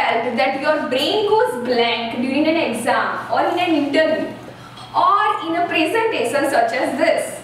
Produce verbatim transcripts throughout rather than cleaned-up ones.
felt that your brain goes blank during an exam or in an interview or in a presentation such as this?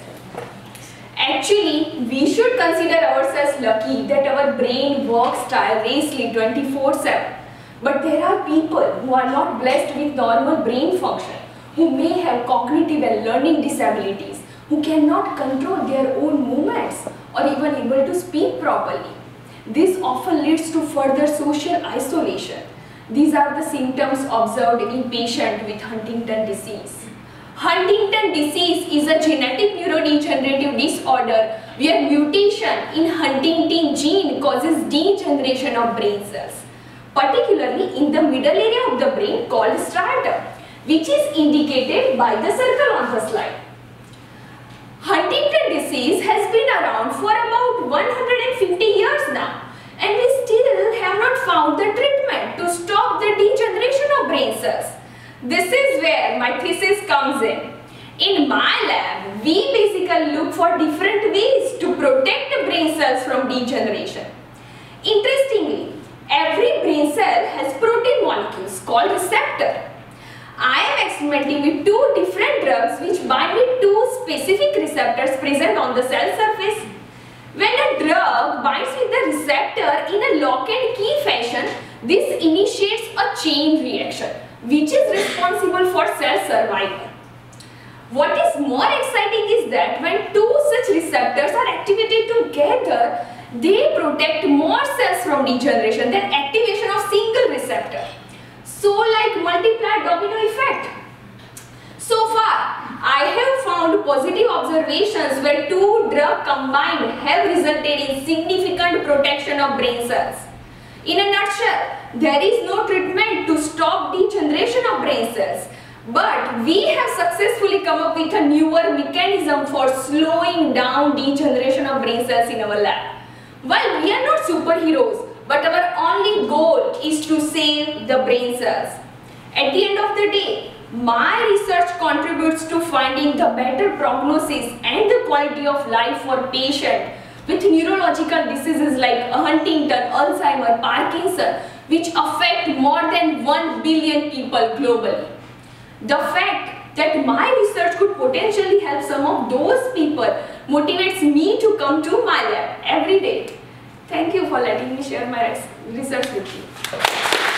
Actually, we should consider ourselves lucky that our brain works tirelessly twenty-four seven. But there are people who are not blessed with normal brain function, who may have cognitive and learning disabilities, who cannot control their own movements or even able to speak properly. This often leads to further social isolation. These are the symptoms observed in patients with Huntington disease. Huntington disease is a genetic neurodegenerative disorder where mutation in Huntington gene causes degeneration of brain cells, particularly in the middle area of the brain called striatum, which is indicated by the circle on the slide. Huntington disease has been around for about one hundred fifty years now, and we still have not found the treatment to stop the degeneration of brain cells. This is where my thesis comes in. In my lab, we basically look for different ways to protect the brain cells from degeneration. Interestingly, every brain cell has protein molecules called receptors. I am experimenting with two different drugs which bind with two specific receptors present on the cell surface. When a drug binds with the receptor in a lock and key fashion, this initiates a chain reaction which is responsible for cell survival. What is more exciting is that when two such receptors are activated together, they protect more cells from degeneration than activation of single receptor. So like multiply domino effect. So far, I have found positive observations where two drugs combined have resulted in significant protection of brain cells. In a nutshell, there is no treatment to stop degeneration of brain cells, but we have successfully come up with a newer mechanism for slowing down degeneration of brain cells in our lab. While we are not superheroes, but our only goal is to save the brain cells. At the end of the day, my research contributes to finding the better prognosis and the quality of life for patients with neurological diseases like Huntington, Alzheimer, Parkinson, which affect more than one billion people globally. The fact that my research could potentially help some of those people motivates me to come to my lab every day. Thank you for letting me share my research with you.